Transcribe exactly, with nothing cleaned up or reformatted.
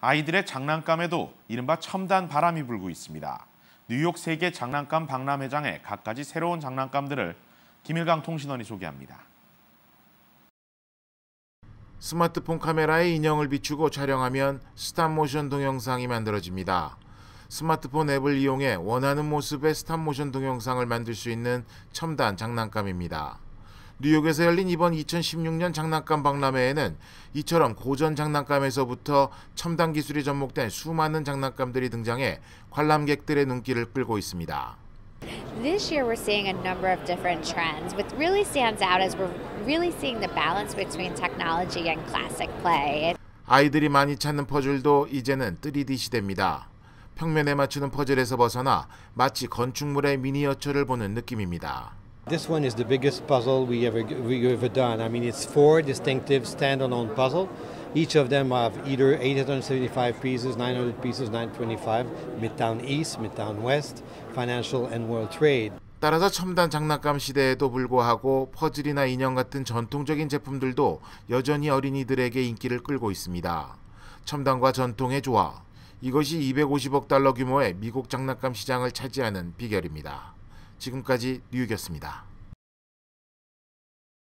아이들의 장난감에도 이른바 첨단 바람이 불고 있습니다. 뉴욕 세계 장난감 박람회장에 갖가지 새로운 장난감들을 김일강 통신원이 소개합니다. 스마트폰 카메라에 인형을 비추고 촬영하면 스탑모션 동영상이 만들어집니다. 스마트폰 앱을 이용해 원하는 모습의 스탑모션 동영상을 만들 수 있는 첨단 장난감입니다. 뉴욕에서 열린 이번 이천십육 년 장난감 박람회에는 이처럼 고전 장난감에서부터 첨단 기술이 접목된 수많은 장난감들이 등장해 관람객들의 눈길을 끌고 있습니다. This year we're seeing a number of different trends. What really stands out is we're really seeing the balance between technology and classic play. 아이들이 많이 찾는 퍼즐도 이제는 쓰리디 시대입니다. 평면에 맞추는 퍼즐에서 벗어나 마치 건축물의 미니어처를 보는 느낌입니다. This one is the biggest puzzle we ever we ever done. I mean, it's four distinctive standalone puzzle. Each of them have either eight hundred seventy-five pieces, nine hundred pieces, nine twenty-five, Midtown East, Midtown West, Financial and World Trade. 따라서 첨단 장난감 시대에도 불구하고 퍼즐이나 인형 같은 전통적인 제품들도 여전히 어린이들에게 인기를 끌고 있습니다. 첨단과 전통의 조화, 이것이 이백오십억 달러 규모의 미국 장난감 시장을 차지하는 비결입니다. 지금까지 뉴욕이었습니다.